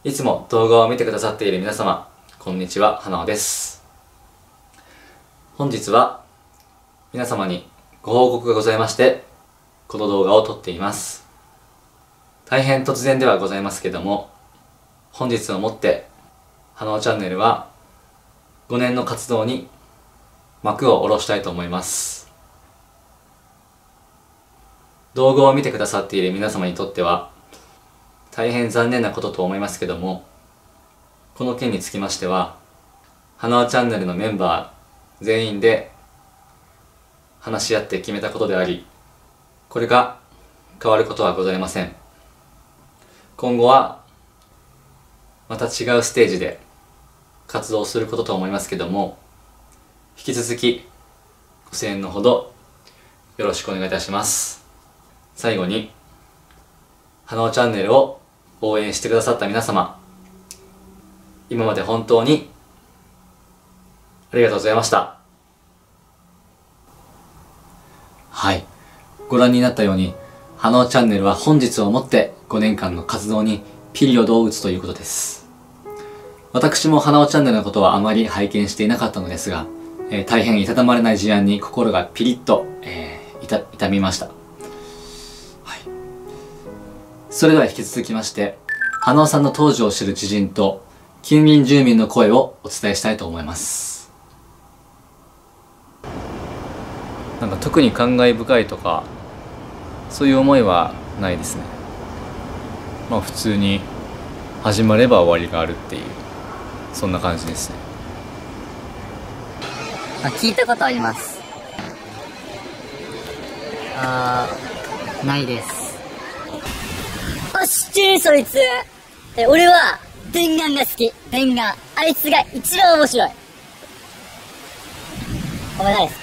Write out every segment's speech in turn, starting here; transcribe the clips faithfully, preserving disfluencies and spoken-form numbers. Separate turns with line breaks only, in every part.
いつも動画を見てくださっている皆様、こんにちは、花尾です。本日は皆様にご報告がございまして、この動画を撮っています。大変突然ではございますけども、本日をもって花尾チャンネルはごねんの活動に幕を下ろしたいと思います。動画を見てくださっている皆様にとっては大変残念なことと思いますけども、この件につきましては花尾チャンネルのメンバー全員で話し合って決めたことであり、これが変わることはございません。今後はまた違うステージで活動することと思いますけども、引き続きご声援のほどよろしくお願いいたします。最後に花尾チャンネルを応援してくださった皆様、今まで本当にありがとうございました。はい、ご覧になったように花尾チャンネルは本日をもってごねんかんの活動にピリオドを打つということです。私も花尾チャンネルのことはあまり拝見していなかったのですが、えー、大変いたたまれない事案に心がピリッと、えー、痛痛みました。それでは引き続きまして、花尾さんの当時を知る知人と近隣住民の声をお伝えしたいと思います。なんか特に感慨深いとかそういう思いはないですね。まあ普通に始まれば終わりがあるっていう、そんな感じですね。
あ、聞いたことあります。あー、ないです。あ、知ってるそいつ。え、俺は電丸が好き。電丸、あいつが一番面白い。お前誰好き？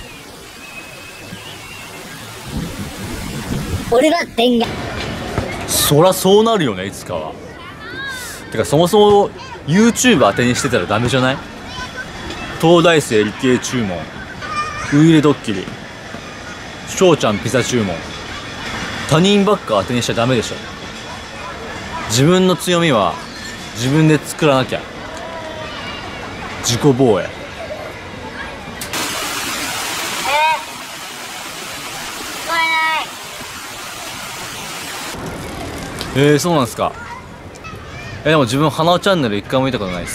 俺は電丸。
そらそうなるよね、いつかは。てかそもそも YouTube 当てにしてたらダメじゃない？東大生理系注文、ウイイレドッキリ、翔ちゃんピザ注文、他人ばっか当てにしちゃダメでしょ。自分の強みは自分で作らなきゃ。自己防衛。えー、そうなんですか。えー、でも自分花尾チャンネル一回も見たことないです。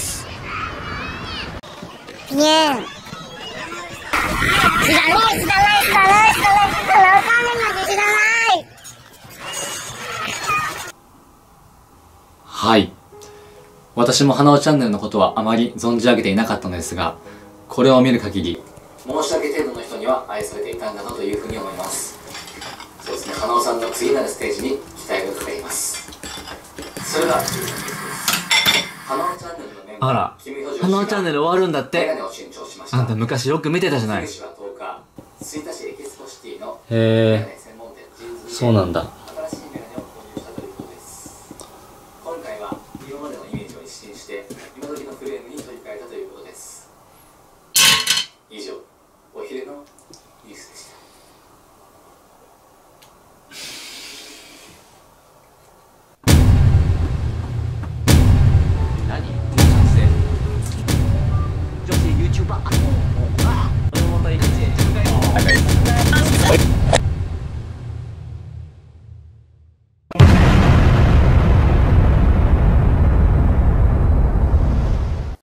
ピエン。知らない知らない知らない知らない知らない知らない知らない。
はい。私も花尾チャンネルのことはあまり存じ上げていなかったのですが、これを見る限り申し訳程度の人には愛されていたんだなというふうに思います。そうですね、花尾さんの次なるステージに期待がかかります。それでは花尾チャンネルのメンバー、あら、花尾チャンネル終わるんだって。あんた昔よく見てたじゃない。へえ、そうなんだ。今までのイメージを一新して今時のフレームに取り替えたという